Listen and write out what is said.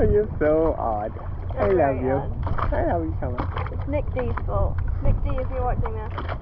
You're so odd. I love you. Odd. I love you so much. It's Nick D's fault. Nick D, if you're watching this.